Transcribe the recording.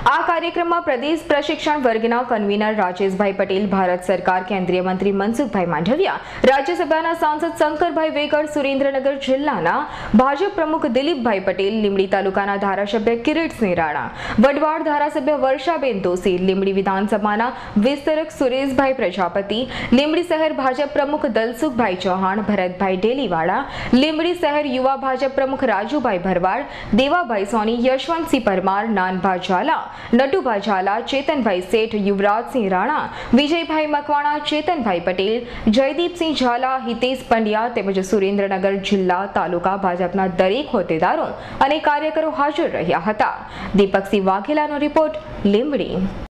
આ કાર્યક્રમમાં પ્રદેશ પ્રશિક્ષણ વર્ગના કન્વીનર રાજેશભાઈ પટેલ, ભારત સરકાર કેન્દ્રીય મંત્રી મનસુખભાઈ માંડવિયા, રાજ્યસભાના સાંસદ શંકરભાઈ વેગડ, સુરેન્દ્રનગર જિલ્લાના ભાજપ પ્રમુખ દિલીપભાઈ પટેલ, લીંબડી તાલુકાના ધારાસભ્ય કિરીટસિંહ રાણા, વઢવાણ ધારાસભ્ય વર્ષાબેન દોશી, લીંબડી વિધાનસભાના વિસ્તરક સુરેશભાઈ પ્રજાપતિ, લીંબડી શહેર ભાજપ પ્રમુખ દલસુખભાઈ ચૌહાણ, ભરતભાઈ ડેલીવાડા, લીંબડી શહેર યુવા ભાજપ પ્રમુખ રાજુભાઈ ભરવાડ, દેવાભાઈ સોની, યશવંતસિંહ પરમાર, નાનભા ઝાલા, નટુભા ઝાલા, ચેતનભાઈ શેઠ, યુવરાજસિંહ રાણા, વિજયભાઈ મકવાણા, ચેતનભાઈ પટેલ, જયદીપસિંહ ઝાલા, હિતેશ પંડ્યા તેમજ સુરેન્દ્રનગર જિલ્લા તાલુકા ભાજપના દરેક હોદ્દેદારો અને કાર્યકરો હાજર રહ્યા હતા. દીપકસિંહ વાઘેલાનો રિપોર્ટ, લીંબડી.